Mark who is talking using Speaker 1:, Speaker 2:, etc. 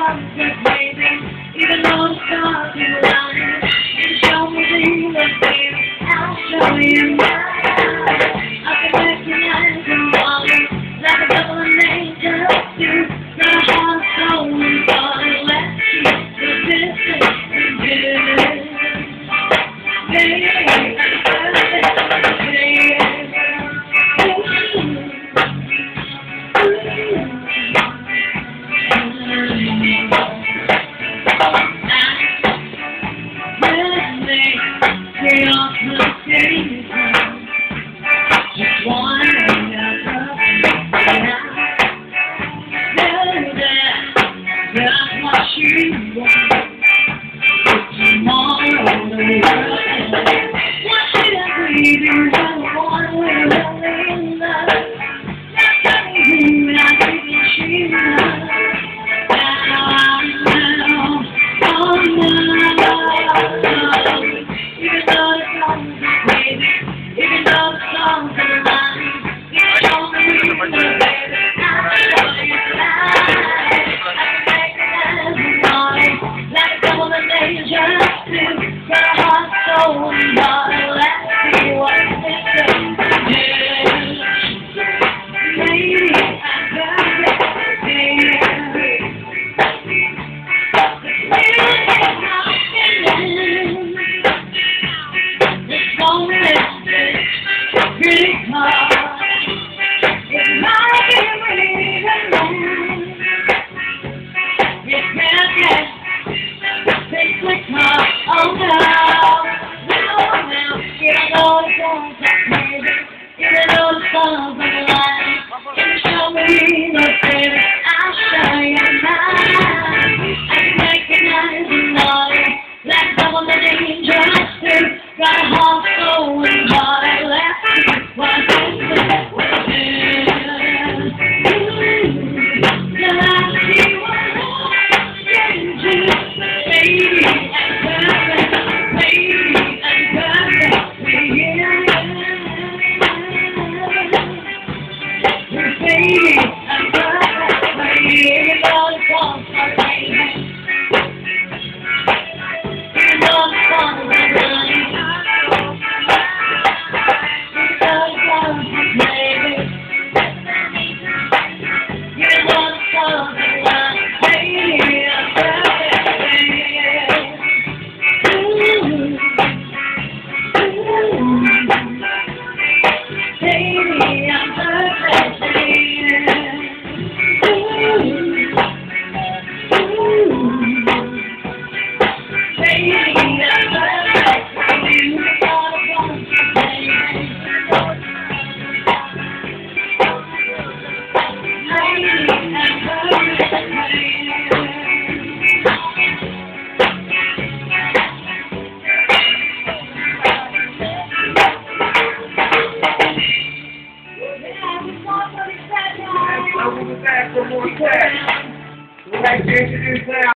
Speaker 1: just maybe, even though the stars are lying. You show me the look, baby, I'll show you mine. I can recognize your body like a double of angels do. Got a heart, soul, and body. Let's keep the distance and good. Baby, I'm perfect, baby. Just one that's what she wants. Tomorrow the world. What should I be doing? One way in love. Not telling who I think she loves. Even though the songs are lying, you show me the baby, I'll show you mine. I can recognize the body like a double of angels do. Got a heart, soul, and body. Let's see what it's going to do. Maybe I'm perfect, baby. Pretty hard. It might be reason you can't get things with my own now. Even though the songs are crazy, even though the songs are lying, can you show me the baby? I'll show you mine. I can recognize the naughty, like double of angels do. Got a heart, soul, and body. Let's see what We'll be back for more text. We'd like to introduce now.